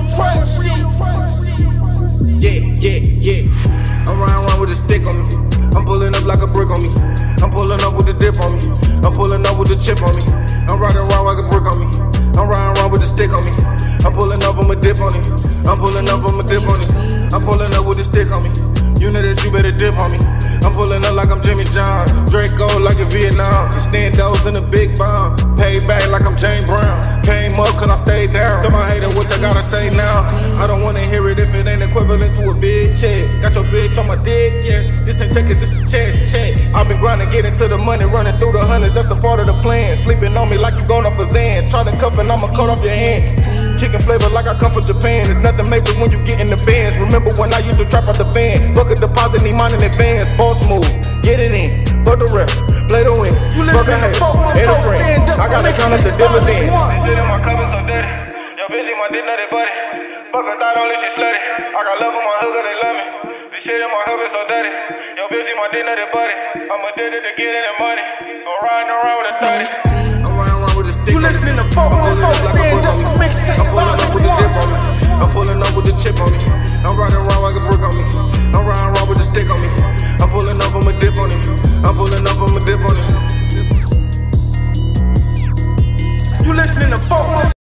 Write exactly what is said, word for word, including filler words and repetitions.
trap shit. Yeah, yeah, yeah. I'm riding around with a stick on me. I'm pulling up like a brick on me. I'm pulling up with the dip on me. I'm pulling up with the chip on me. I'm riding around like a brick on me. I'm riding around with the stick on me. I'm pulling up on my dip on it. I'm pulling up on my dip on it. I'm pulling up with the stick on me. You know that you better dip on me. I'm pulling up like I'm Jimmy John. Draco like in Vietnam. Extendos in a big bomb. Pay back like I'm James Brown. Came up cause I stayed down. Tell my hater what I gotta say now. I don't wanna hear it if it ain't equivalent to a big check. Got your bitch on my dick, yeah. This ain't check it, this is chest check. I've been grinding, getting to the money, running through the hundreds. That's a part of the plan. Sleeping on me like you going off a Zan. Try to cuff and I'ma cut off your hand. Kicking flavor like I come from Japan. It's nothing major when you get in the bands. Remember when I used to trap out the van? Book a deposit, need mine in advance. Boss move, get it in. For the rep, play the win. Fuck a hate, and a friend. I gotta count up the dividend. This shit in my cup is so dirty. Yo, bitch in my dick nutty buddy. Fuck a thought only she slutty. I got love on my hook, they love me. This shit in my cup is so dirty. Yo, bitch in my dick nutty buddy. I'm addicted to getting that money. I'm riding around with a study. I'm riding around with a stick on me. listening to I'm Four One pulling Four up like a brick on me. I'm pulling up with the dip on me. I'm pulling up with the chip on me. I'm riding around like a brick on me. I'm riding around with the stick on me. I'm pulling up on my dip on it. I'm pulling up on my dip on it. You listening to Four One